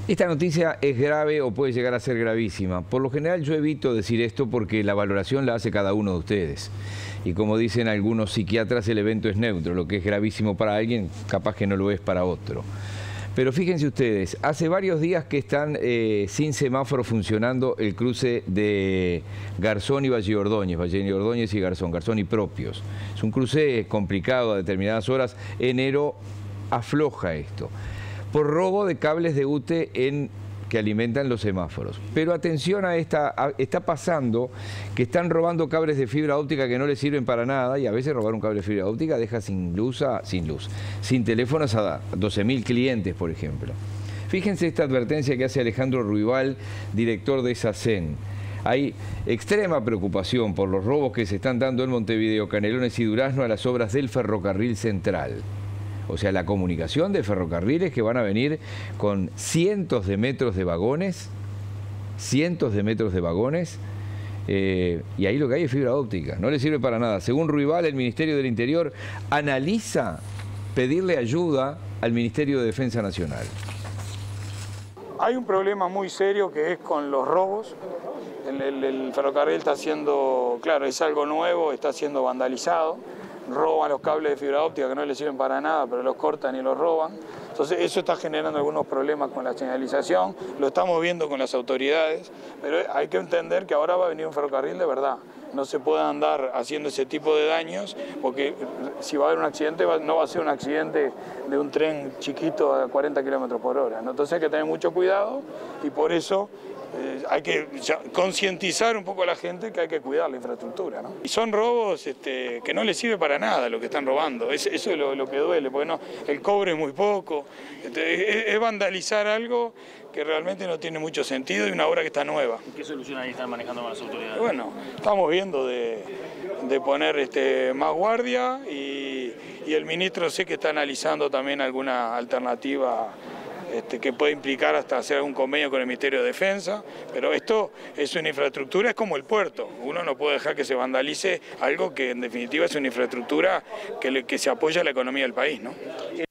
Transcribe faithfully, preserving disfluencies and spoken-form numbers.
Esta noticia es grave o puede llegar a ser gravísima. Por lo general yo evito decir esto porque la valoración la hace cada uno de ustedes. Y como dicen algunos psiquiatras, el evento es neutro. Lo que es gravísimo para alguien, capaz que no lo es para otro. Pero fíjense ustedes, hace varios días que están eh, sin semáforo funcionando el cruce de Garzón y Valle Ordóñez, Valle Ordóñez y Garzón, Garzón y Propios. Es un cruce complicado a determinadas horas. Enero afloja esto por robo de cables de U T E en, que alimentan los semáforos. Pero atención a esta, a, está pasando que están robando cables de fibra óptica que no les sirven para nada, y a veces robar un cable de fibra óptica deja sin luz, a, sin luz, sin teléfonos a doce mil clientes, por ejemplo. Fíjense esta advertencia que hace Alejandro Ruibal, director de SACEN. Hay extrema preocupación por los robos que se están dando en Montevideo, Canelones y Durazno a las obras del ferrocarril central. O sea, la comunicación de ferrocarriles que van a venir con cientos de metros de vagones, cientos de metros de vagones, eh, y ahí lo que hay es fibra óptica, no le sirve para nada. Según Ruibal, el Ministerio del Interior analiza pedirle ayuda al Ministerio de Defensa Nacional. Hay un problema muy serio que es con los robos. El, el, el ferrocarril está siendo, claro, es algo nuevo, está siendo vandalizado. Roban los cables de fibra óptica que no les sirven para nada, pero los cortan y los roban. Entonces eso está generando algunos problemas con la señalización, lo estamos viendo con las autoridades, pero hay que entender que ahora va a venir un ferrocarril de verdad. No se puede andar haciendo ese tipo de daños, porque si va a haber un accidente, no va a ser un accidente de un tren chiquito a cuarenta kilómetros por hora, ¿no? Entonces hay que tener mucho cuidado y por eso Eh, hay que concientizar un poco a la gente que hay que cuidar la infraestructura, ¿no? Y son robos este, que no les sirve para nada lo que están robando, es, eso es lo, lo que duele, porque no, el cobre es muy poco, este, es, es vandalizar algo que realmente no tiene mucho sentido y una obra que está nueva. ¿Y qué solución ahí están manejando con las autoridades? Bueno, estamos viendo de, de poner este, más guardia y, y el ministro sé que está analizando también alguna alternativa Este, que puede implicar hasta hacer algún convenio con el Ministerio de Defensa, pero esto es una infraestructura, es como el puerto, uno no puede dejar que se vandalice algo que en definitiva es una infraestructura que, le, que se apoya a la economía del país, ¿no?